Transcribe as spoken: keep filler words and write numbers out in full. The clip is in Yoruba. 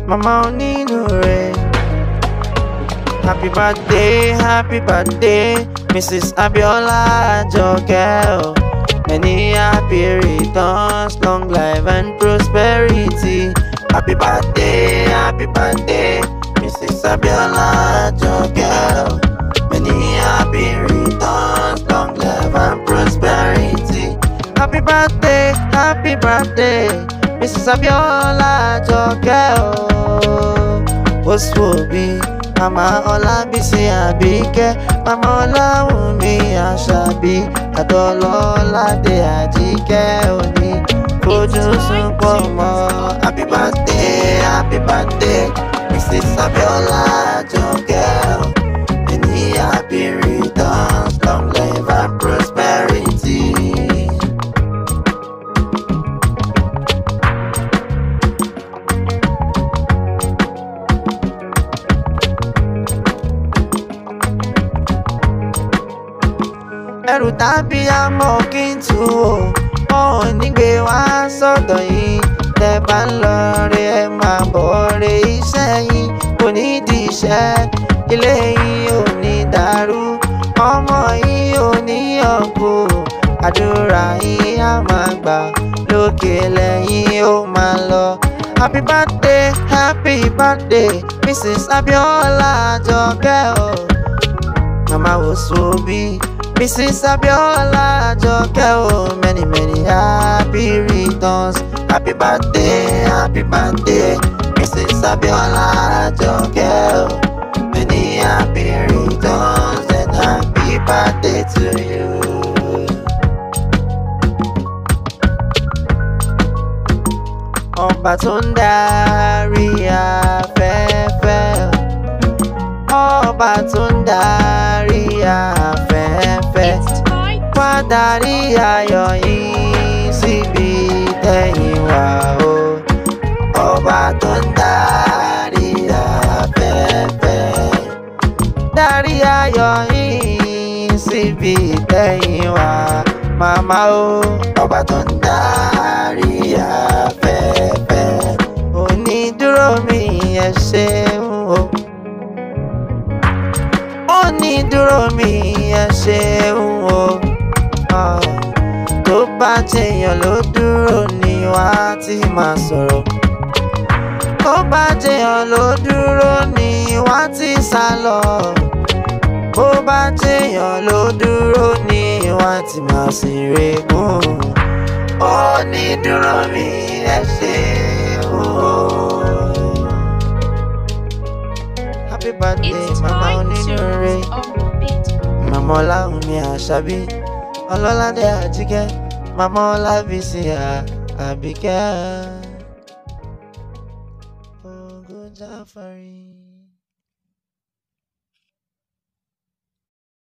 Mama Oninure. Happy birthday, happy birthday, Missus Abiola Ajoke. Many happy returns, long life and prosperity. Happy birthday, happy birthday, Missus Abiola Ajoke. Many happy returns, long life and prosperity. Happy birthday, happy birthday, Missus Abiola Ajoke. What's will be? Mama Olabisi Abike, Mama Olawumi Asabi, Adololade Ajike Oni, Koju Sunpomo. Happy birthday, happy birthday, Missus Abiola Ajoke. Many happy returns, long life and prosperity. Ẹrù tàbí àmọ́ kí n tú o, wọn ò ní gbé wá sọ́dọ̀ yìí. Tẹ́ bá ń lọ rí ẹ máa bọ̀ rí iṣẹ́ yín, kò ní di iṣẹ́. Ilé yín ò ní dàrú, ọmọ yín ò ní ọ̀kú. Àdúrà yín á máa gbà, lókè lẹ́yìn ó máa lọ. Happy birthday, happy birthday, Missus Abiola Ajoke o. Mama Osobi, Missus Abiola Ajoke, oh, many, many happy returns. Happy birthday, happy birthday, Missus Abiola Ajoke, oh, many happy returns and happy birthday to you. Ọba tó ń darí afẹ́fẹ́, ọba tó ń darí afẹ́fẹ́. Wá darí ayọ̀ yín síbi tẹ̀yìn wá o. Ọba tó ń darí afẹ́fẹ́. Darí ayọ̀ yín síbi tẹ̀yìn wá, màmá o. Ọba tó ń darí afẹ́fẹ́. Onídúró mi ẹ ṣeun o. Onídúró mi ẹ ṣeun o. Tó bá jẹyàn ló dúró ni wá ti máa sọ̀rọ̀. Tó bá jẹyàn ló dúró ni wá ti sá lọ. Bó bá jẹyàn ló dúró ni wá ti máa sì regún. Onídúró mi ẹ ṣeun o. Happy birthday, Mama Oninure. Mama Olawumi Asabi, Ololade Ajike, Mama Olabisi Abike. Ogo Jafari.